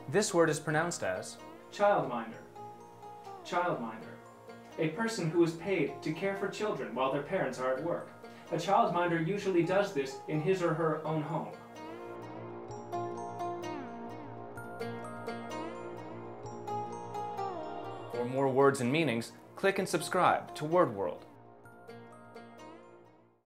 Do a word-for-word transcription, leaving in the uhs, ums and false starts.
This word is pronounced as childminder. Childminder. A person who is paid to care for children while their parents are at work. A childminder usually does this in his or her own home. For more words and meanings, click and subscribe to Word World.